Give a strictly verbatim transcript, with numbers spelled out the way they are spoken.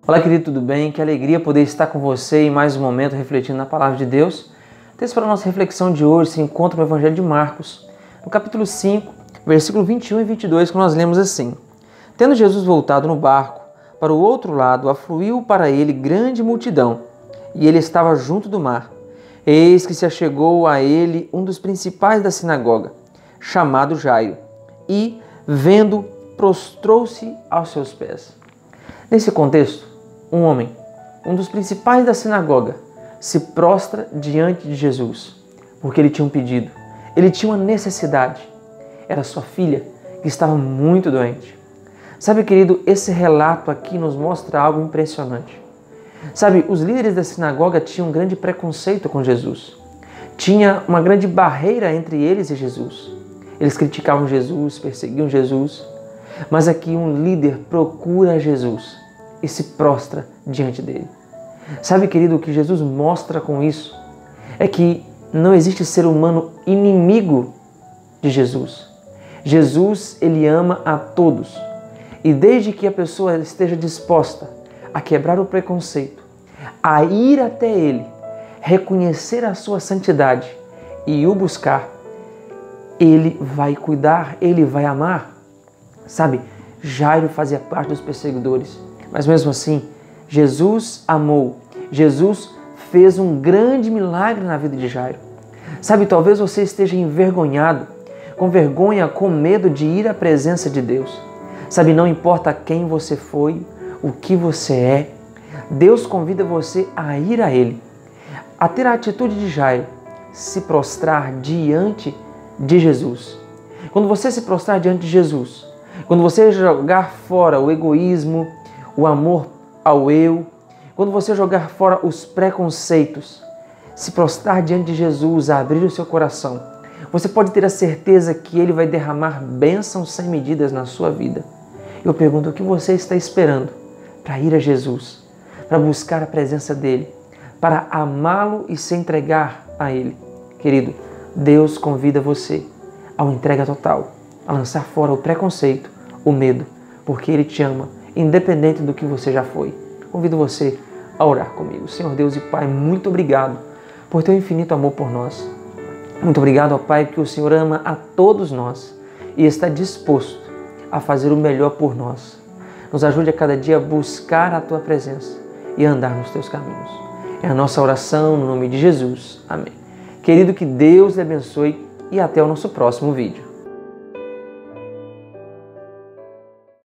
Olá, querido, tudo bem? Que alegria poder estar com você em mais um momento refletindo na Palavra de Deus. O texto para a nossa reflexão de hoje se encontra no Evangelho de Marcos, no capítulo cinco, versículo vinte e um e vinte e dois, que nós lemos assim: Tendo Jesus voltado no barco para o outro lado, afluiu para ele grande multidão, e ele estava junto do mar. Eis que se achegou a ele um dos principais da sinagoga, chamado Jairo, e, vendo, prostrou-se aos seus pés. Nesse contexto, um homem, um dos principais da sinagoga, se prostra diante de Jesus, porque ele tinha um pedido, ele tinha uma necessidade. Era sua filha, que estava muito doente. Sabe, querido, esse relato aqui nos mostra algo impressionante. Sabe, os líderes da sinagoga tinham um grande preconceito com Jesus. Tinha uma grande barreira entre eles e Jesus. Eles criticavam Jesus, perseguiam Jesus. Mas aqui um líder procura Jesus e se prostra diante dele. Sabe, querido, o que Jesus mostra com isso é que não existe ser humano inimigo de Jesus. Jesus, ele ama a todos. E desde que a pessoa esteja disposta a quebrar o preconceito, a ir até ele, reconhecer a sua santidade e o buscar, ele vai cuidar, ele vai amar. Sabe, Jairo fazia parte dos perseguidores, mas mesmo assim, Jesus amou. Jesus fez um grande milagre na vida de Jairo. Sabe, talvez você esteja envergonhado, com vergonha, com medo de ir à presença de Deus. Sabe, não importa quem você foi, o que você é, Deus convida você a ir a Ele, a ter a atitude de Jairo, se prostrar diante de Jesus. Quando você se prostrar diante de Jesus, quando você jogar fora o egoísmo, o amor ao eu, quando você jogar fora os preconceitos, se prostrar diante de Jesus, abrir o seu coração, você pode ter a certeza que Ele vai derramar bênçãos sem medidas na sua vida. Eu pergunto, o que você está esperando para ir a Jesus, para buscar a presença dEle, para amá-lo e se entregar a Ele? Querido, Deus convida você a uma entrega total, a lançar fora o preconceito, o medo, porque Ele te ama, independente do que você já foi. Convido você a orar comigo. Senhor Deus e Pai, muito obrigado por teu infinito amor por nós. Muito obrigado, ó Pai, que o Senhor ama a todos nós e está disposto a fazer o melhor por nós. Nos ajude a cada dia a buscar a tua presença e a andar nos teus caminhos. É a nossa oração no nome de Jesus. Amém. Querido, que Deus lhe abençoe e até o nosso próximo vídeo.